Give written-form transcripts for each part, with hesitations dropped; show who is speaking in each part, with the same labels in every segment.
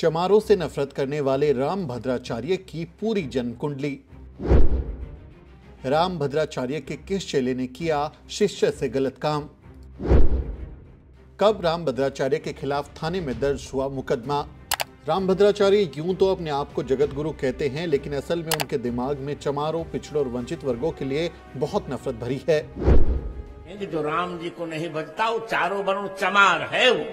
Speaker 1: चमारों से नफरत करने वाले राम भद्राचार्य की पूरी जन्म कुंडली। राम भद्राचार्य के किस चेले ने किया शिष्य से गलत काम? कब राम भद्राचार्य के खिलाफ थाने में दर्ज हुआ मुकदमा? राम भद्राचार्य यूं तो अपने आप को जगत गुरु कहते हैं, लेकिन असल में उनके दिमाग में चमारों, पिछड़ों और वंचित वर्गों के लिए बहुत नफरत भरी है।
Speaker 2: जो राम जी को नहीं भजता वो चारों वर्ण चमार है। वो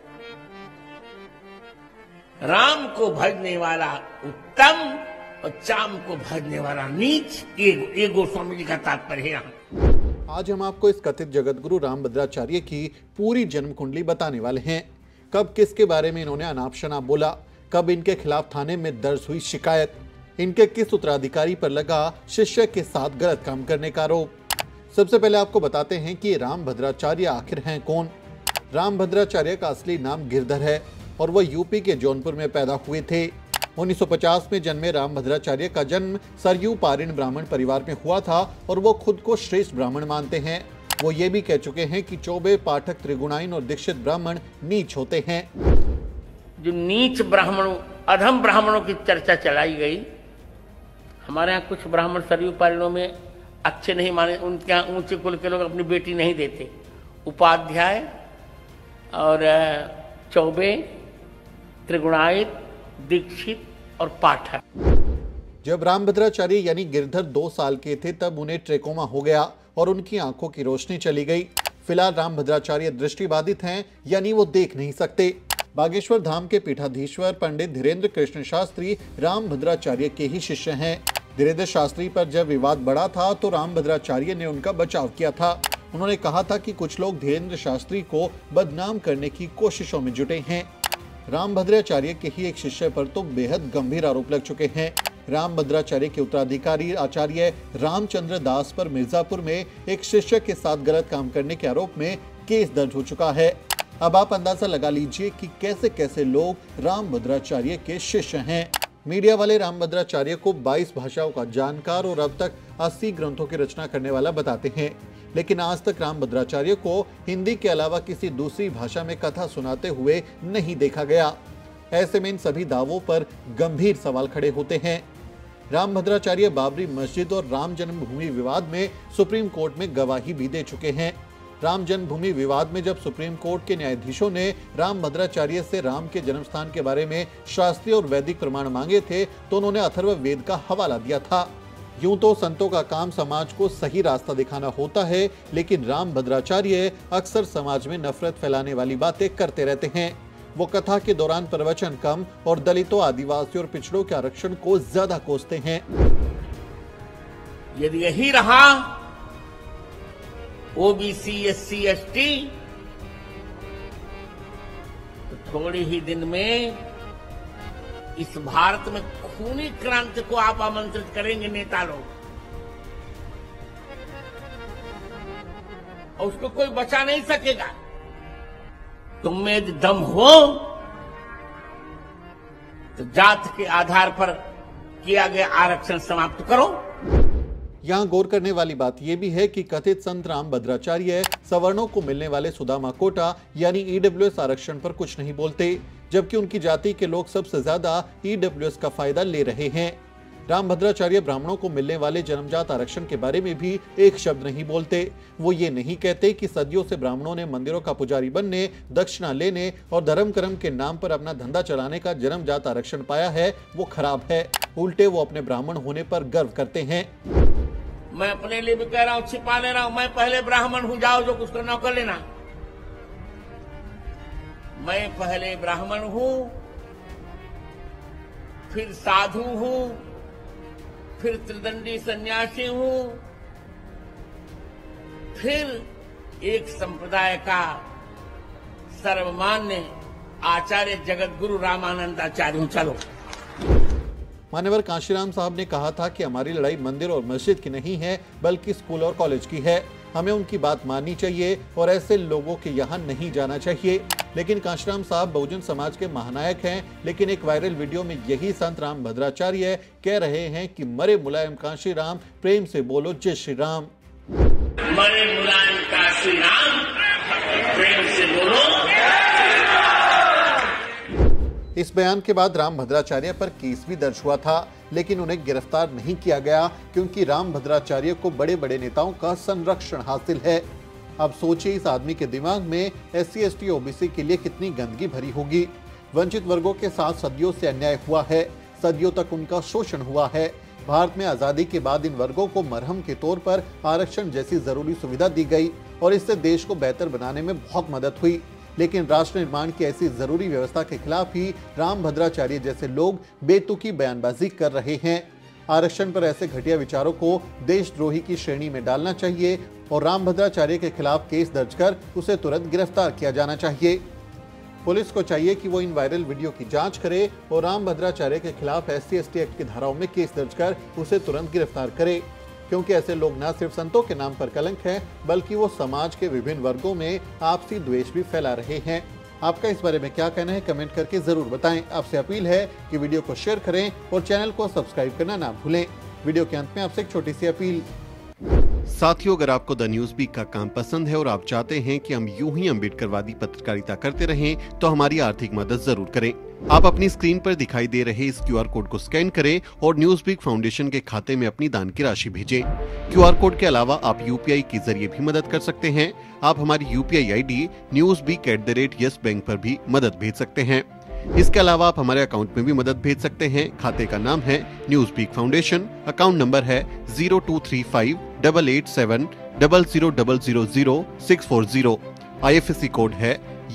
Speaker 2: राम को भजने वाला उत्तम और चाम को भजने वाला नीच। ये गोस्वामी जी का तात्पर्य है यहाँ।
Speaker 1: आज हम आपको इस कथित जगत गुरु राम भद्राचार्य की पूरी जन्म कुंडली बताने वाले हैं। कब किसके बारे में इन्होंने अनाप शनाप बोला, कब इनके खिलाफ थाने में दर्ज हुई शिकायत, इनके किस उत्तराधिकारी पर लगा शिष्य के साथ गलत काम करने का आरोप। सबसे पहले आपको बताते हैं कि राम भद्राचार्य आखिर हैं कौन। राम भद्राचार्य का असली नाम गिरधर है और वह यूपी के जौनपुर में पैदा हुए थे। 1950 में जन्मे राम भद्राचार्य का जन्म सरयू पारिण ब्राह्मण परिवार में हुआ था और वो खुद को श्रेष्ठ ब्राह्मण मानते हैं। वो ये भी कह चुके हैं कि चौबे, पाठक, त्रिगुणाइन और दीक्षित ब्राह्मण नीच होते हैं।
Speaker 2: जो नीच ब्राह्मणों, अधम ब्राह्मणों की चर्चा चलाई गई। हमारे यहाँ कुछ ब्राह्मण सरयू पारिणों में अच्छे नहीं माने, उनके यहाँ ऊंचे कुल के लोग अपनी बेटी नहीं देते। उपाध्याय और चौबे, त्रिगुणायत, दीक्षित और पाठक।
Speaker 1: जब राम भद्राचार्य यानी गिरधर 2 साल के थे तब उन्हें ट्रेकोमा हो गया और उनकी आंखों की रोशनी चली गई। फिलहाल राम भद्राचार्य दृष्टिबाधित हैं, यानी वो देख नहीं सकते। बागेश्वर धाम के पीठाधीश्वर पंडित धीरेन्द्र कृष्ण शास्त्री राम भद्राचार्य के ही शिष्य हैं। धीरेन्द्र शास्त्री पर जब विवाद बढ़ा था तो राम भद्राचार्य ने उनका बचाव किया था। उन्होंने कहा था कि कुछ लोग धीरेन्द्र शास्त्री को बदनाम करने की कोशिशों में जुटे हैं। राम भद्राचार्य के ही एक शिष्य पर तो बेहद गंभीर आरोप लग चुके हैं। राम भद्राचार्य के उत्तराधिकारी आचार्य रामचंद्र दास पर मिर्जापुर में एक शिष्य के साथ गलत काम करने के आरोप में केस दर्ज हो चुका है। अब आप अंदाजा लगा लीजिए कि कैसे कैसे लोग राम भद्राचार्य के शिष्य हैं। मीडिया वाले राम भद्राचार्य को 22 भाषाओं का जानकार और अब तक 80 ग्रंथों की रचना करने वाला बताते हैं, लेकिन आज तक राम भद्राचार्य को हिंदी के अलावा किसी दूसरी भाषा में कथा सुनाते हुए नहीं देखा गया। ऐसे में इन सभी दावों पर गंभीर सवाल खड़े होते हैं। राम भद्राचार्य बाबरी मस्जिद और राम जन्मभूमि विवाद में सुप्रीम कोर्ट में गवाही भी दे चुके हैं। राम जन्मभूमि विवाद में जब सुप्रीम कोर्ट के न्यायाधीशों ने राम भद्राचार्य से राम के जन्म स्थान के बारे में शास्त्रीय और वैदिक प्रमाण मांगे थे तो उन्होंने अथर्व वेद का हवाला दिया था। यूं तो संतों का काम समाज को सही रास्ता दिखाना होता है, लेकिन राम भद्राचार्य अक्सर समाज में नफरत फैलाने वाली बातें करते रहते हैं। वो कथा के दौरान प्रवचन कम और दलितों, आदिवासियों और पिछड़ों के आरक्षण को ज्यादा कोसते हैं।
Speaker 2: यदि यही रहा ओबीसी, एससी, एसटी, तो थोड़े ही दिन में इस भारत में खूनी क्रांति को आप आमंत्रित करेंगे नेता लोग, और उसको कोई बचा नहीं सकेगा। तुम में यदि दम हो तो जात के आधार पर किया गया आरक्षण समाप्त करो।
Speaker 1: यहाँ गौर करने वाली बात यह भी है कि कथित संत राम भद्राचार्य सवर्णों को मिलने वाले सुदामा कोटा यानी ईडब्ल्यूएस आरक्षण पर कुछ नहीं बोलते, जबकि उनकी जाति के लोग सबसे ज्यादा ईडब्ल्यूएस का फायदा ले रहे हैं। राम भद्राचार्य ब्राह्मणों को मिलने वाले जन्मजात आरक्षण के बारे में भी एक शब्द नहीं बोलते। वो ये नहीं कहते कि सदियों से ब्राह्मणों ने मंदिरों का पुजारी बनने, दक्षिणा लेने और धर्म कर्म के नाम पर अपना धंधा चलाने का जन्मजात आरक्षण पाया है, वो खराब है। उल्टे वो अपने ब्राह्मण होने पर गर्व करते हैं।
Speaker 2: मैं अपने लिए भी कह रहा हूं, छिपा ले रहा हूं, मैं पहले ब्राह्मण हूं, जाओ जो कुछ करना कर लेना। मैं पहले ब्राह्मण हूं, फिर साधु हूं, फिर त्रिदंडी सन्यासी हूं, फिर एक संप्रदाय का सर्वमान्य आचार्य जगत गुरु रामानंदाचार्य हूं। चलो।
Speaker 1: मान्यवर कांशीराम साहब ने कहा था कि हमारी लड़ाई मंदिर और मस्जिद की नहीं है, बल्कि स्कूल और कॉलेज की है। हमें उनकी बात माननी चाहिए और ऐसे लोगों के यहाँ नहीं जाना चाहिए। लेकिन कांशीराम साहब बहुजन समाज के महानायक हैं, लेकिन एक वायरल वीडियो में यही संत राम भद्राचार्य कह रहे हैं कि मरे मुलायम कांशीराम, प्रेम से बोलो जय श्री राम।
Speaker 2: मरे मुलायम कांशीराम, प्रेम से बोलो।
Speaker 1: इस बयान के बाद राम भद्राचार्य पर केस भी दर्ज हुआ था, लेकिन उन्हें गिरफ्तार नहीं किया गया क्योंकि राम भद्राचार्य को बड़े बड़े नेताओं का संरक्षण हासिल है। अब सोचिए इस आदमी के दिमाग में SC ST OBC के लिए कितनी गंदगी भरी होगी। वंचित वर्गों के साथ सदियों से अन्याय हुआ है, सदियों तक उनका शोषण हुआ है। भारत में आजादी के बाद इन वर्गों को मरहम के तौर पर आरक्षण जैसी जरूरी सुविधा दी गई और इससे देश को बेहतर बनाने में बहुत मदद हुई। लेकिन राष्ट्र निर्माण की ऐसी जरूरी व्यवस्था के खिलाफ ही राम भद्राचार्य जैसे लोग बेतुकी बयानबाजी कर रहे हैं। आरक्षण पर ऐसे घटिया विचारों को देशद्रोही की श्रेणी में डालना चाहिए और राम भद्राचार्य के खिलाफ केस दर्ज कर उसे तुरंत गिरफ्तार किया जाना चाहिए। पुलिस को चाहिए कि वो इन वायरल वीडियो की जांच करे और राम भद्राचार्य के खिलाफ SC ST एक्ट की धाराओं में केस दर्ज कर उसे तुरंत गिरफ्तार करे, क्योंकि ऐसे लोग न सिर्फ संतों के नाम पर कलंक है बल्कि वो समाज के विभिन्न वर्गों में आपसी द्वेष भी फैला रहे हैं। आपका इस बारे में क्या कहना है कमेंट करके जरूर बताएं। आपसे अपील है कि वीडियो को शेयर करें और चैनल को सब्सक्राइब करना ना भूलें। वीडियो के अंत में आपसे एक छोटी सी अपील।
Speaker 3: साथियों, अगर आपको द न्यूज वीक का काम पसंद है और आप चाहते हैं कि हम यूं ही अम्बेडकरवादी पत्रकारिता करते रहें, तो हमारी आर्थिक मदद जरूर करें। आप अपनी स्क्रीन पर दिखाई दे रहे इस QR कोड को स्कैन करें और न्यूज वीक फाउंडेशन के खाते में अपनी दान की राशि भेजें। QR कोड के अलावा आप UPI के जरिए भी मदद कर सकते हैं। आप हमारी UPI ID newsweek@YesBank पर भी मदद भेज सकते हैं। इसके अलावा आप हमारे अकाउंट में भी मदद भेज सकते हैं। खाते का नाम है news week foundation, account number है 02358800000640। IFSC कोड है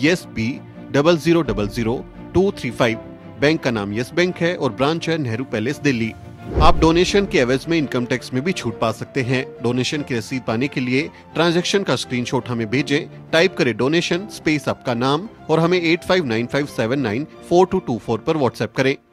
Speaker 3: YesB000235। बैंक का नाम यस बैंक है और ब्रांच है नेहरू पैलेस, दिल्ली। आप डोनेशन के एवज में इनकम टैक्स में भी छूट पा सकते हैं। डोनेशन की रसीद पाने के लिए ट्रांजैक्शन का स्क्रीनशॉट हमें भेजें। टाइप करें डोनेशन स्पेस आपका नाम और हमें 8595794224 पर व्हाट्सएप करें।